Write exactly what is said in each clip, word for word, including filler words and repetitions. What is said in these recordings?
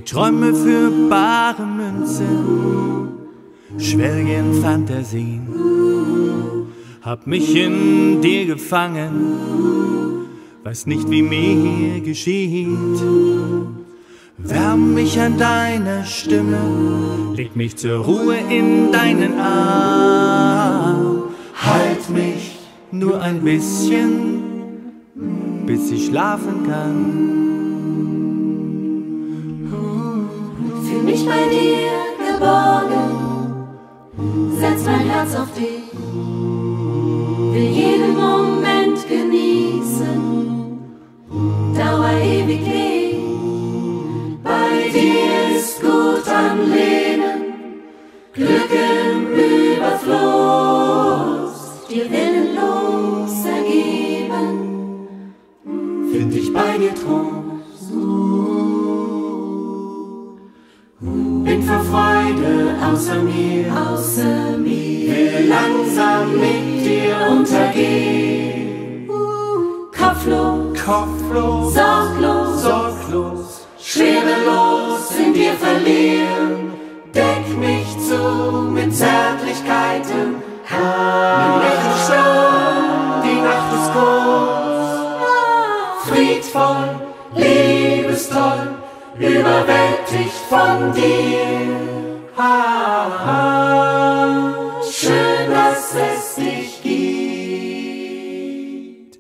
Träume für bare Münze, schwelge in Fantasien, hab mich in dir gefangen, weiß nicht, wie mir geschieht. Wärm mich an deiner Stimme, leg mich zur Ruhe in deinen Arm. Halt mich nur ein bisschen, bis ich schlafen kann. Fühl mich bei dir geborgen, setz mein Herz auf dich, will jeden Moment genießen, Dauer ewig leben. Bei dir ist gut am Leben, Glück im Überfluss, dir willenlos ergeben, find ich bei dir Trost. Bin vor Freude außer mir, außer mir, will langsam mit dir untergehen. Kopflos, Kopflos, sorglos, sorglos, schwerelos in dir verlieren. Deck mich zu mit Zärtlichkeiten, mit Lächeln, die Nacht ist groß, friedvoll, liebestoll, überwältigt von dir. Ah, ah, schön, dass es dich gibt.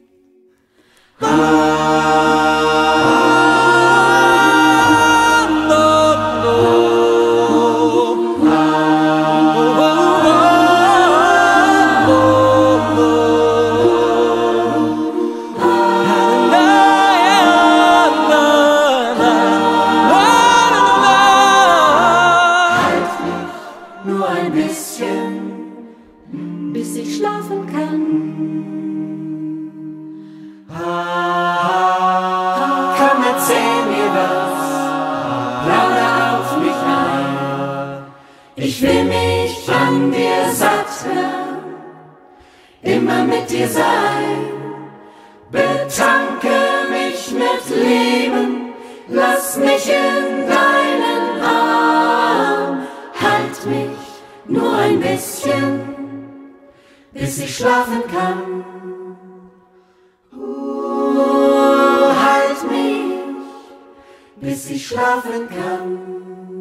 Ah, no, no. Ah, oh, oh, oh, oh, oh. Nur ein bisschen, bis ich schlafen kann. Komm, erzähl mir was, plauder auf mich ein. Ich will mich an dir satt hören, immer mit dir sein. Betanke mich mit Leben, lass mich in deinen Arm. Halt mich nur ein bisschen, bis ich schlafen kann. Uh, halt mich, bis ich schlafen kann.